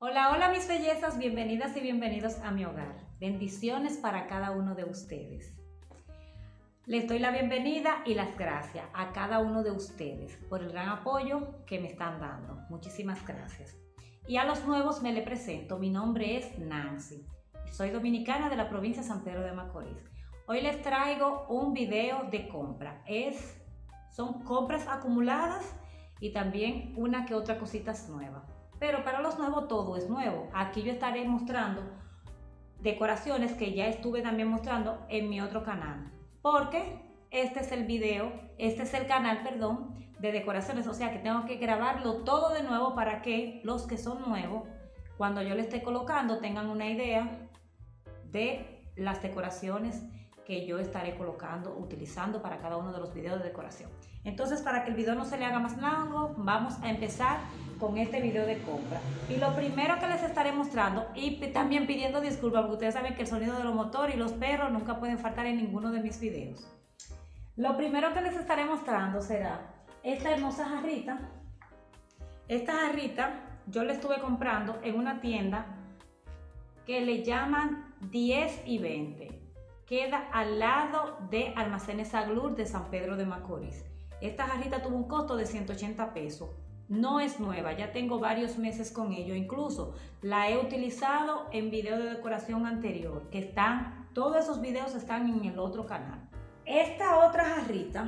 Hola, hola mis bellezas, bienvenidas y bienvenidos a mi hogar. Bendiciones para cada uno de ustedes. Les doy la bienvenida y las gracias a cada uno de ustedes por el gran apoyo que me están dando. Muchísimas gracias. Y a los nuevos me les presento. Mi nombre es Nancy. Soy dominicana de la provincia de San Pedro de Macorís. Hoy les traigo un video de compra. Son compras acumuladas y también una que otra cositas nuevas. Pero para los nuevos todo es nuevo. Aquí yo estaré mostrando decoraciones que ya estuve también mostrando en mi otro canal. Porque este es el canal, perdón, de decoraciones. O sea que tengo que grabarlo todo de nuevo para que los que son nuevos, cuando yo le esté colocando, tengan una idea de las decoraciones que yo estaré utilizando para cada uno de los videos de decoración. Entonces, para que el video no se le haga más largo, vamos a empezar con este video de compra. Y lo primero que les estaré mostrando, y también pidiendo disculpas, porque ustedes saben que el sonido de los motores y los perros nunca pueden faltar en ninguno de mis videos. Lo primero que les estaré mostrando será esta hermosa jarrita. Esta jarrita yo la estuve comprando en una tienda que le llaman 10 y 20. Queda al lado de Almacenes Aglur de San Pedro de Macorís. Esta jarrita tuvo un costo de 180 pesos. No es nueva, ya tengo varios meses con ello. Incluso la he utilizado en videos de decoración anterior, todos esos videos están en el otro canal. Esta otra jarrita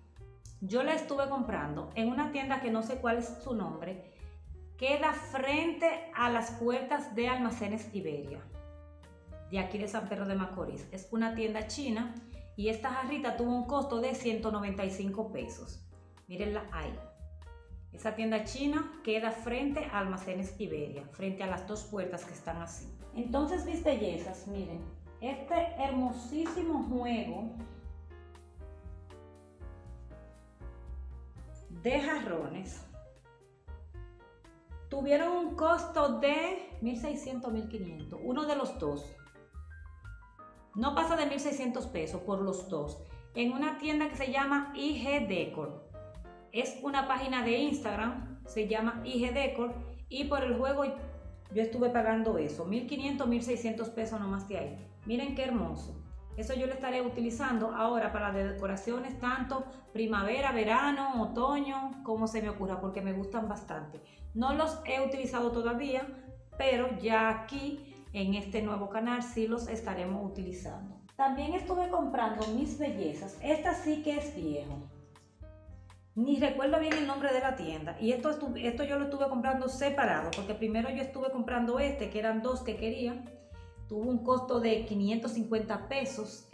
yo la estuve comprando en una tienda que no sé cuál es su nombre. Queda frente a las puertas de Almacenes Iberia, de aquí de San Pedro de Macorís. Es una tienda china y esta jarrita tuvo un costo de 195 pesos. Mírenla ahí. Esa tienda china queda frente a Almacenes Iberia, frente a las dos puertas que están así. Entonces, mis bellezas, miren, este hermosísimo juego de jarrones tuvieron un costo de 1.600, 1.500, uno de los dos. No pasa de 1.600 pesos por los dos, en una tienda que se llama IG Decor. Es una página de Instagram, se llama IG Decor, y por el juego yo estuve pagando eso, 1.500, 1.600 pesos nomás de ahí. Miren qué hermoso. Eso yo lo estaré utilizando ahora para decoraciones, tanto primavera, verano, otoño, como se me ocurra, porque me gustan bastante. No los he utilizado todavía, pero ya aquí en este nuevo canal sí los estaremos utilizando. También estuve comprando mis bellezas. Esta sí que es viejo. Ni recuerdo bien el nombre de la tienda. Y esto yo lo estuve comprando separado, porque primero yo estuve comprando que eran dos que quería. Tuvo un costo de 550 pesos.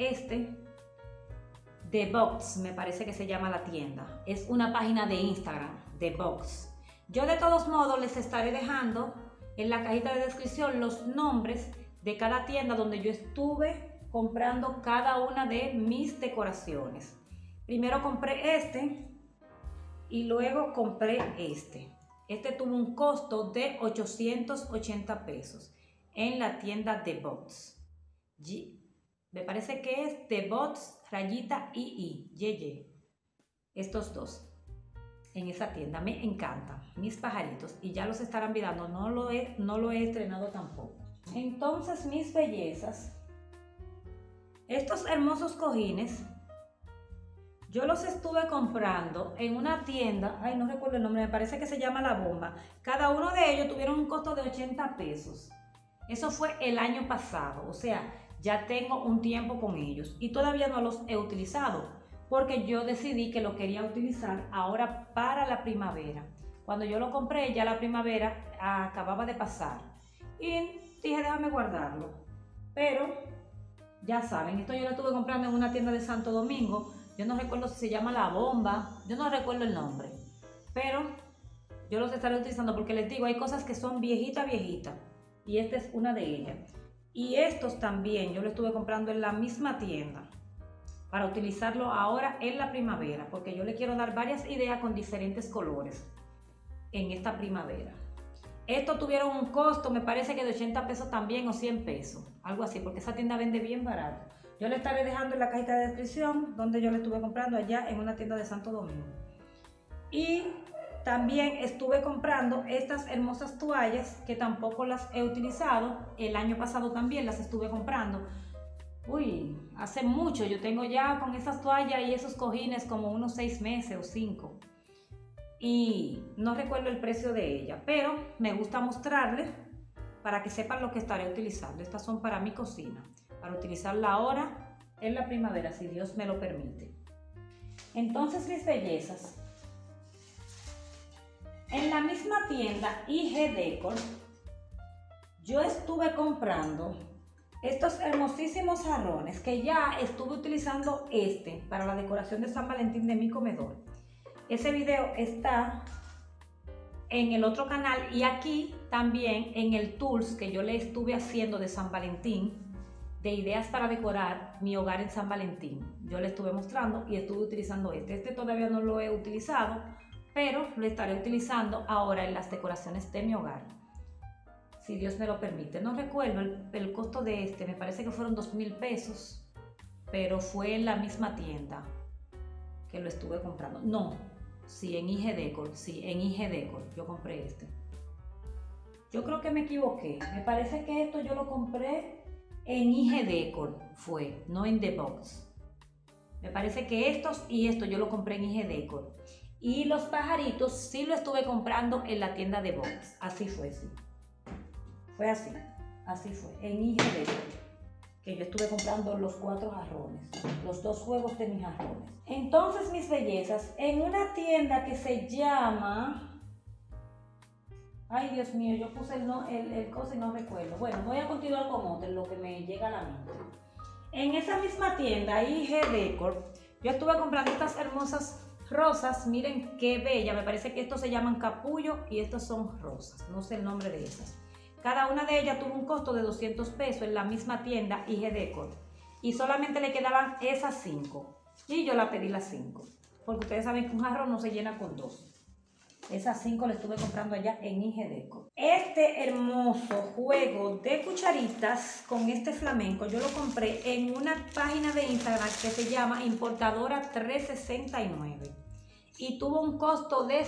The Box, me parece que se llama la tienda. Es una página de Instagram, The Box. Yo de todos modos les estaré dejando en la cajita de descripción los nombres de cada tienda donde yo estuve comprando cada una de mis decoraciones. Primero compré y luego compré este. Este tuvo un costo de 880 pesos en la tienda The Box. Me parece que es The Box rayita YY. Estos dos. En esa tienda me encantan mis pajaritos y ya los estarán mirando. No lo he estrenado tampoco. Entonces, mis bellezas, estos hermosos cojines yo los estuve comprando en una tienda, no recuerdo el nombre, me parece que se llama La Bomba. Cada uno de ellos tuvieron un costo de 80 pesos. Eso fue el año pasado, o sea, ya tengo un tiempo con ellos y todavía no los he utilizado, porque yo decidí que lo quería utilizar ahora para la primavera. Cuando yo lo compré, ya la primavera acababa de pasar y dije, déjame guardarlo. Pero ya saben, esto yo lo estuve comprando en una tienda de Santo Domingo. Yo no recuerdo si se llama La Bomba, yo no recuerdo el nombre, pero yo los estaré utilizando porque les digo, hay cosas que son viejitas y esta es una de ellas. Y estos también yo lo estuve comprando en la misma tienda para utilizarlo ahora en la primavera, porque yo le quiero dar varias ideas con diferentes colores en esta primavera. Estos tuvieron un costo, me parece que de 80 pesos también o 100 pesos, algo así, porque esa tienda vende bien barato. Yo le estaré dejando en la cajita de descripción donde yo le estuve comprando allá en una tienda de Santo Domingo. Y también estuve comprando estas hermosas toallas que tampoco las he utilizado. El año pasado también las estuve comprando. Uy, hace mucho. Yo tengo ya con esas toallas y esos cojines como unos 6 meses o 5. Y no recuerdo el precio de ella, pero me gusta mostrarles para que sepan lo que estaré utilizando. Estas son para mi cocina, para utilizarla ahora en la primavera, si Dios me lo permite. Entonces, mis bellezas, en la misma tienda IG Decor, yo estuve comprando estos hermosísimos jarrones que ya estuve utilizando para la decoración de San Valentín de mi comedor. Ese video está en el otro canal y aquí también en el Tools que yo le estuve haciendo de San Valentín, de ideas para decorar mi hogar en San Valentín. Yo le estuve mostrando y estuve utilizando este todavía no lo he utilizado, pero lo estaré utilizando ahora en las decoraciones de mi hogar, si Dios me lo permite. No recuerdo el costo de me parece que fueron 2,000 pesos, pero fue en la misma tienda que lo estuve comprando. No, sí, en IG Decor, yo compré Yo creo que me equivoqué, me parece que esto yo lo compré en IG Decor, no en The Box. Me parece que estos y esto yo lo compré en IG Decor. Y los pajaritos sí lo estuve comprando en la tienda de Box. Así fue, sí. Fue así fue, en IG Decor. Que yo estuve comprando los 4 jarrones, los 2 juegos de mis jarrones. Entonces, mis bellezas, en una tienda que se llama... Ay, Dios mío, yo puse el coso y no recuerdo. Bueno, voy a continuar con otro, en lo que me llega a la mente. En esa misma tienda, IG Decor, yo estuve comprando estas hermosas rosas. Miren qué bella, me parece que estos se llaman capullo y estos son rosas, no sé el nombre de esas. Cada una de ellas tuvo un costo de 200 pesos en la misma tienda IG Decor. Y solamente le quedaban esas 5. Y yo la pedí las 5. Porque ustedes saben que un jarrón no se llena con 2. Esas 5 las estuve comprando allá en IG Decor. Este hermoso juego de cucharitas con este flamenco, yo lo compré en una página de Instagram que se llama Importadora 369. Y tuvo un costo de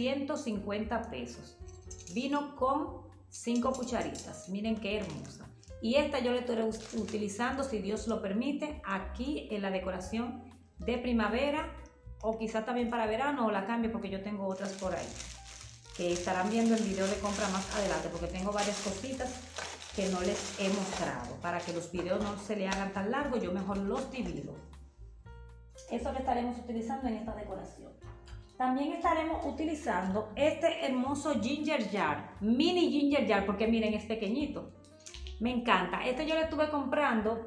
650 pesos. Vino con 5 cucharitas, miren qué hermosa. Y esta yo la estoy utilizando, si Dios lo permite, aquí en la decoración de primavera o quizás también para verano, o la cambio porque yo tengo otras por ahí que estarán viendo el video de compra más adelante, porque tengo varias cositas que no les he mostrado. Para que los videos no se le hagan tan largos, yo mejor los divido. Eso lo estaremos utilizando en esta decoración. También estaremos utilizando este hermoso ginger jar, mini ginger jar, porque miren, es pequeñito. Me encanta. Este yo lo estuve comprando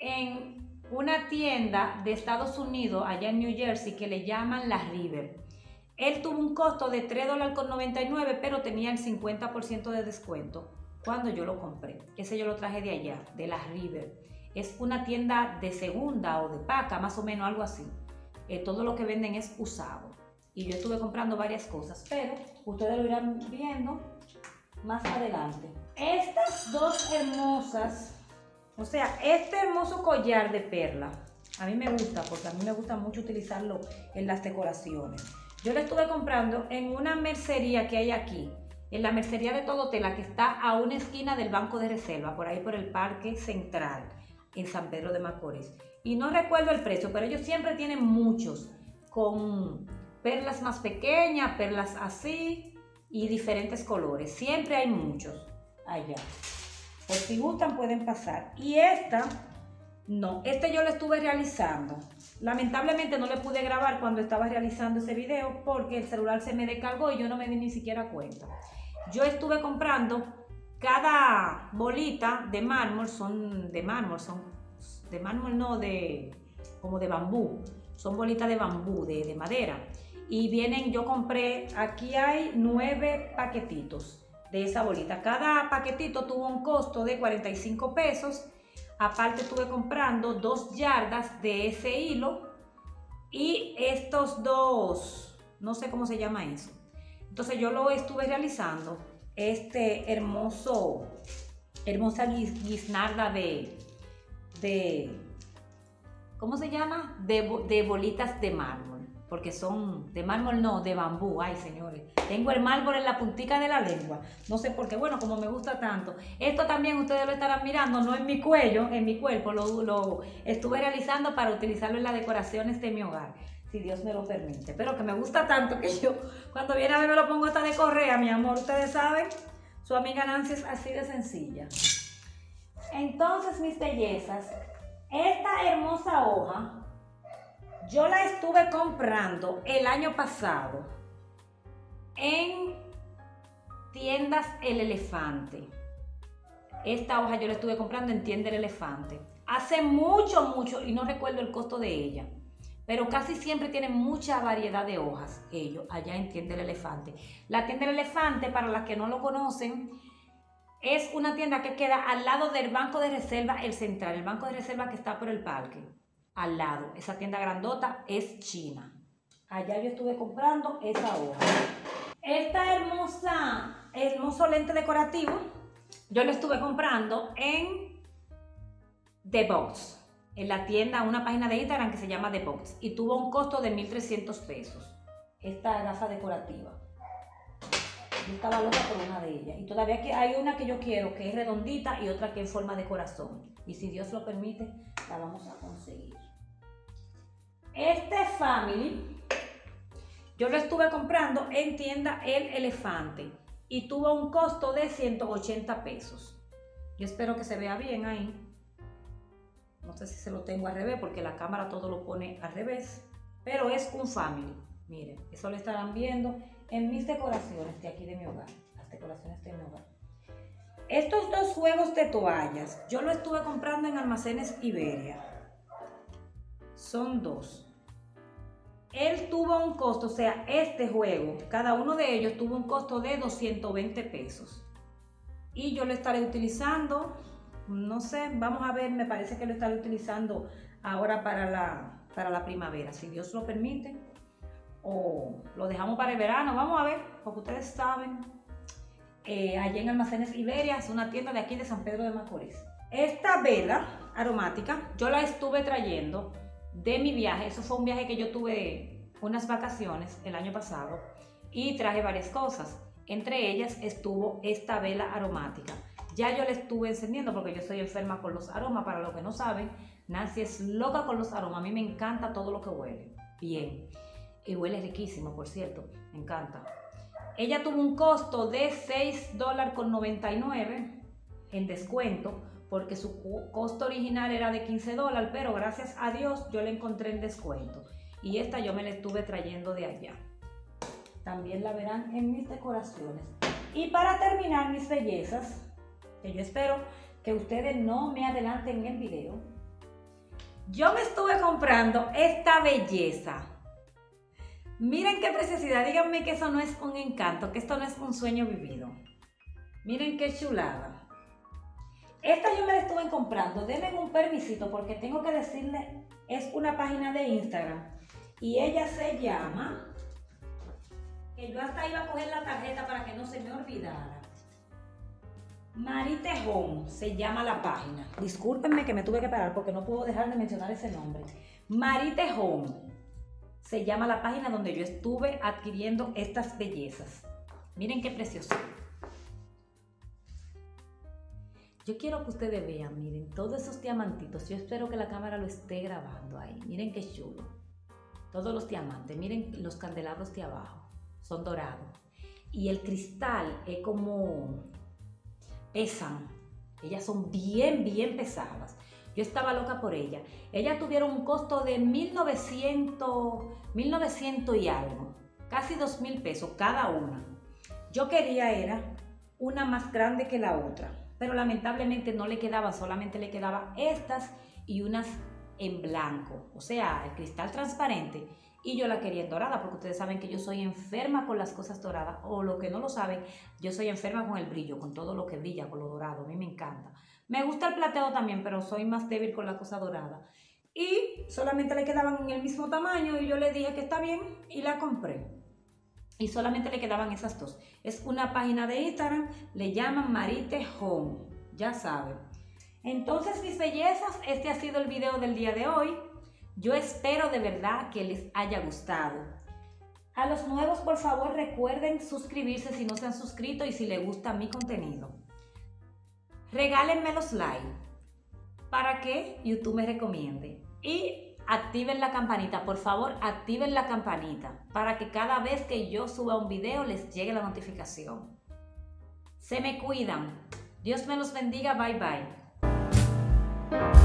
en una tienda de Estados Unidos, allá en New Jersey, que le llaman La River. Él tuvo un costo de $3.99, pero tenía el 50% de descuento cuando yo lo compré. Ese yo lo traje de allá, de La River. Es una tienda de segunda o de paca, más o menos, algo así. Todo lo que venden es usado. Y yo estuve comprando varias cosas, pero ustedes lo irán viendo más adelante. Estas dos hermosas, o sea, este hermoso collar de perla, a mí me gusta, porque a mí me gusta mucho utilizarlo en las decoraciones. Yo lo estuve comprando en una mercería que hay aquí, en la mercería de Todo Tela, que está a una esquina del Banco de Reserva, por ahí por el Parque Central, en San Pedro de Macorís. Y no recuerdo el precio, pero ellos siempre tienen muchos, con perlas más pequeñas, perlas así y diferentes colores. Siempre hay muchos allá. Por si gustan pueden pasar. Y esta, no, yo lo estuve realizando. Lamentablemente no le pude grabar cuando estaba realizando ese video porque el celular se me descargó y yo no me di ni siquiera cuenta. Yo estuve comprando cada bolita de mármol, como de bambú. Son bolitas de bambú, de madera. Y vienen, yo compré, aquí hay 9 paquetitos de esa bolita. Cada paquetito tuvo un costo de 45 pesos. Aparte estuve comprando 2 yardas de ese hilo y estos dos, no sé cómo se llama eso. Entonces yo lo estuve realizando, hermosa guisnarda de ¿cómo se llama? De bolitas de mármol. porque son de mármol, no, de bambú. Ay, señores, tengo el mármol en la puntica de la lengua. No sé por qué, bueno, como me gusta tanto. Esto también ustedes lo estarán mirando, no en mi cuello, en mi cuerpo. Lo estuve realizando para utilizarlo en las decoraciones de mi hogar, si Dios me lo permite. Pero que me gusta tanto que yo, cuando viene a ver, me lo pongo hasta de correa, mi amor. Ustedes saben, su amiga Nancy es así de sencilla. Entonces, mis bellezas, esta hermosa hoja yo la estuve comprando el año pasado en tiendas El Elefante. Esta hoja yo la estuve comprando en tienda El Elefante. Hace mucho, y no recuerdo el costo de ella, pero casi siempre tienen mucha variedad de hojas ellos allá en tienda El Elefante. La tienda El Elefante, para las que no lo conocen, es una tienda que queda al lado del Banco de Reserva El Central, el Banco de Reserva que está por el parque. Al lado, esa tienda grandota es china. Allá yo estuve comprando esa hoja. Esta hermoso lente decorativo, yo lo estuve comprando en The Box, en la tienda, una página de Instagram que se llama The Box, y tuvo un costo de 1,300 pesos. Esta gafa decorativa. Yo estaba loca por una de ellas. Y todavía hay una que yo quiero, que es redondita, y otra que es en forma de corazón. Y si Dios lo permite, la vamos a conseguir. Este Family, yo lo estuve comprando en tienda El Elefante y tuvo un costo de 180 pesos. Yo espero que se vea bien ahí. No sé si se lo tengo al revés porque la cámara todo lo pone al revés. Pero es un Family. Miren, eso lo estarán viendo en mis decoraciones de aquí de mi hogar. Las decoraciones de mi hogar. Estos dos juegos de toallas, yo lo estuve comprando en Almacenes Iberia. Son dos. Él tuvo un costo, o sea, este juego, cada uno de ellos tuvo un costo de 220 pesos. Y yo lo estaré utilizando, no sé, vamos a ver, me parece que lo estaré utilizando ahora para la primavera, si Dios lo permite. O lo dejamos para el verano, vamos a ver, porque ustedes saben, allá en Almacenes Iberia, es una tienda de aquí de San Pedro de Macorís. Esta vela aromática, yo la estuve trayendo de mi viaje. Eso fue un viaje que yo tuve unas vacaciones el año pasado y traje varias cosas. Entre ellas estuvo esta vela aromática. Ya yo la estuve encendiendo porque yo soy enferma con los aromas. Para los que no saben, Nancy es loca con los aromas. A mí me encanta todo lo que huele bien. Y huele riquísimo, por cierto. Me encanta. Ella tuvo un costo de $6.99 en descuento, porque su costo original era de $15, pero gracias a Dios yo la encontré en descuento. Y esta yo me la estuve trayendo de allá. También la verán en mis decoraciones. Y para terminar, mis bellezas, que yo espero que ustedes no me adelanten en el video, yo me estuve comprando esta belleza. Miren qué preciosidad, díganme que eso no es un encanto, que esto no es un sueño vivido. Miren qué chulada. Esta yo me la estuve comprando, denme un permisito porque tengo que decirle, es una página de Instagram y ella se llama, que yo hasta iba a coger la tarjeta para que no se me olvidara. Marite Home se llama la página. Discúlpenme que me tuve que parar porque no puedo dejar de mencionar ese nombre. Marite Home se llama la página donde yo estuve adquiriendo estas bellezas. Miren qué precioso. Yo quiero que ustedes vean, miren, todos esos diamantitos. Yo espero que la cámara lo esté grabando ahí. Miren qué chulo. Todos los diamantes, miren los candelabros de abajo. Son dorados. Y el cristal es como... pesan. Ellas son bien pesadas. Yo estaba loca por ella. Ellas tuvieron un costo de 1,900 y algo. Casi 2,000 pesos cada una. Yo quería era una más grande que la otra. Pero lamentablemente no le quedaban, solamente le quedaban estas y unas en blanco. O sea, el cristal transparente. Y yo la quería en dorada, porque ustedes saben que yo soy enferma con las cosas doradas. O lo que no lo saben, yo soy enferma con el brillo, con todo lo que brilla, con lo dorado. A mí me encanta. Me gusta el plateado también, pero soy más débil con la cosa dorada. Y solamente le quedaban en el mismo tamaño y yo le dije que está bien y la compré. Y solamente le quedaban esas dos. Es una página de Instagram, le llaman Marite Home, ya saben. Entonces, mis bellezas, este ha sido el video del día de hoy. Yo espero de verdad que les haya gustado. A los nuevos, por favor, recuerden suscribirse si no se han suscrito y si les gusta mi contenido. Regálenme los likes para que YouTube me recomiende. Y activen la campanita, por favor, activen la campanita para que cada vez que yo suba un video les llegue la notificación. Se me cuidan. Dios me los bendiga. Bye, bye.